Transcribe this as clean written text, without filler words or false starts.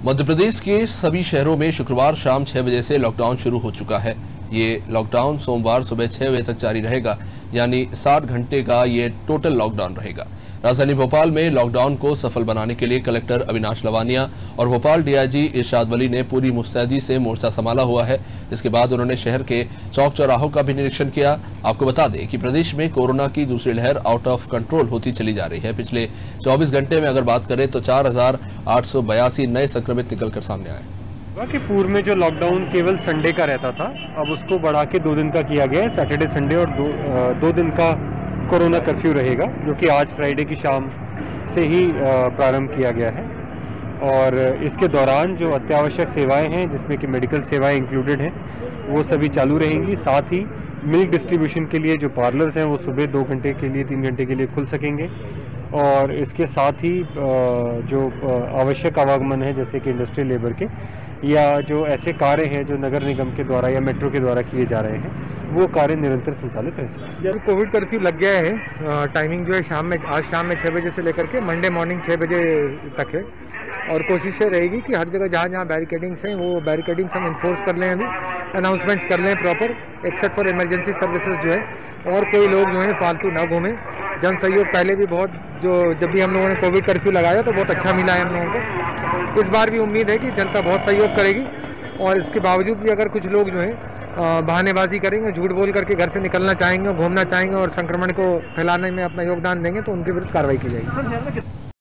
मध्य प्रदेश के सभी शहरों में शुक्रवार शाम 6 बजे से लॉकडाउन शुरू हो चुका है। ये लॉकडाउन सोमवार सुबह 6 बजे तक जारी रहेगा, यानी 60 घंटे का ये टोटल लॉकडाउन रहेगा। राजधानी भोपाल में लॉकडाउन को सफल बनाने के लिए कलेक्टर अविनाश लवानिया और भोपाल डीआईजी इरशाद वली ने पूरी मुस्तैदी से मोर्चा संभाला हुआ है। इसके बाद उन्होंने शहर के चौक चौराहों का भी निरीक्षण किया। आपको बता दें कि प्रदेश में कोरोना की दूसरी लहर आउट ऑफ कंट्रोल होती चली जा रही है। पिछले 24 घंटे में अगर बात करें तो 4,882 नए संक्रमित निकलकर सामने आए। कि पूर्व में जो लॉकडाउन केवल संडे का रहता था, अब उसको बढ़ा के 2 दिन का किया गया है। सैटरडे संडे और दो दिन का कोरोना कर्फ्यू रहेगा, जो कि आज फ्राइडे की शाम से ही प्रारंभ किया गया है। और इसके दौरान जो अत्यावश्यक सेवाएं हैं, जिसमें कि मेडिकल सेवाएं इंक्लूडेड हैं, वो सभी चालू रहेंगी। साथ ही मिल्क डिस्ट्रीब्यूशन के लिए जो पार्लर्स हैं वो सुबह 2 घंटे के लिए 3 घंटे के लिए खुल सकेंगे। और इसके साथ ही जो आवश्यक आवागमन है, जैसे कि इंडस्ट्रियल लेबर के या जो ऐसे कार्य हैं जो नगर निगम के द्वारा या मेट्रो के द्वारा किए जा रहे हैं, वो कार्य निरंतर संचालित रहेंगे। जब कोविड कर्फ्यू लग गया है, टाइमिंग जो है आज शाम में 6 बजे से लेकर के मंडे मॉर्निंग 6 बजे तक है। और कोशिश ये रहेगी कि हर जगह जहाँ बैरिकेडिंग्स हैं वो बैरिकेडिंग्स हम इन्फोर्स कर लें, अभी अनाउंसमेंट्स कर लें proper, except for emergency services जो है। और कोई लोग जो है फालतू ना घूमें। जन सहयोग पहले भी बहुत, जब भी हम लोगों ने कोविड कर्फ्यू लगाया तो बहुत अच्छा मिला है हम लोगों को। इस बार भी उम्मीद है कि जनता बहुत सहयोग करेगी। और इसके बावजूद भी अगर कुछ लोग जो है बहानेबाजी करेंगे, झूठ बोल करके घर से निकलना चाहेंगे, घूमना चाहेंगे और संक्रमण को फैलाने में अपना योगदान देंगे, तो उनके विरुद्ध कार्रवाई की जाएगी।